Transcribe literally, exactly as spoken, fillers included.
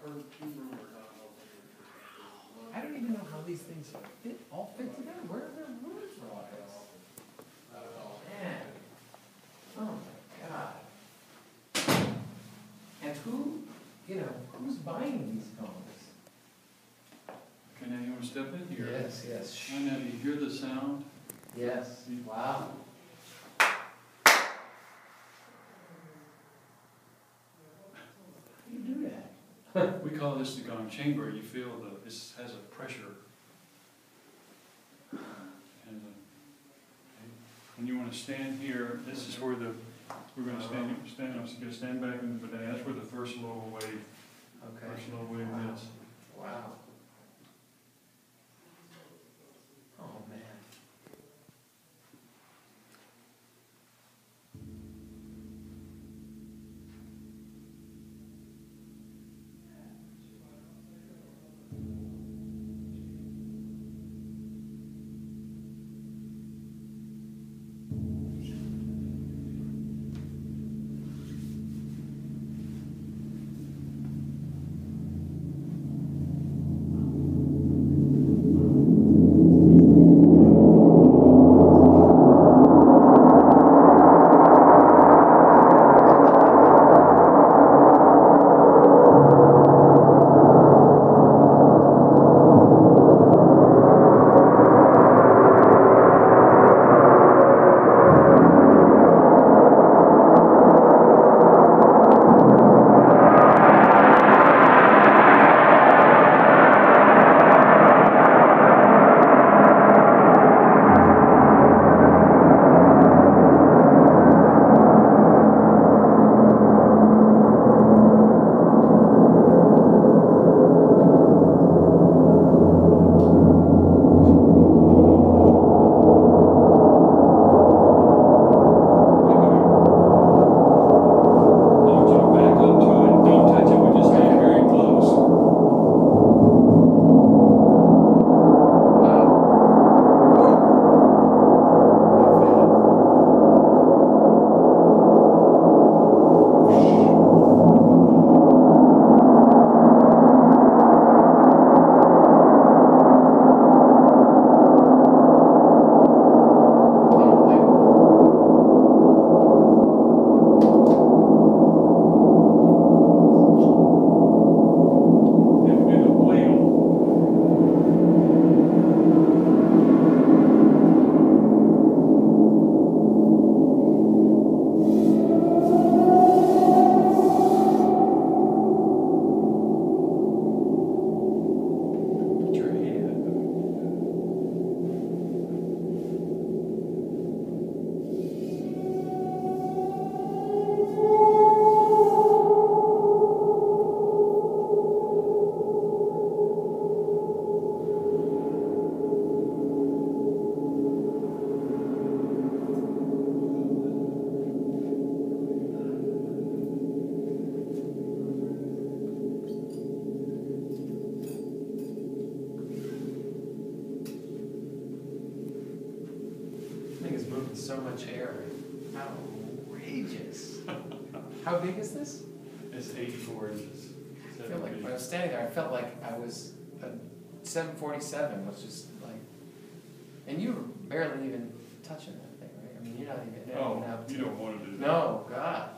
I don't even know how these things fit, all fit together. Where are there rooms for all this? Man. Oh my God. And who, you know, who's buying these homes? Okay, now you want to step in here? Yes, yes. And now do you hear the sound? Yes. Wow. How do you do that? We call this the gong chamber. You feel the, this has a pressure. And uh, okay. When you want to stand here, this is where the, we're going to stand, stand, I'm going to stand back in the banana. That's where the first low wave, Okay. first low wave Wow. is. Wow. Oh man. So much air. Outrageous. How big is this? It's eighty-four inches. I feel like when I was standing there, I felt like I was a seven forty-seven was just like, and you were barely even touching that thing, right? I mean, you're not even. Oh, out you don't want to do that. No, God.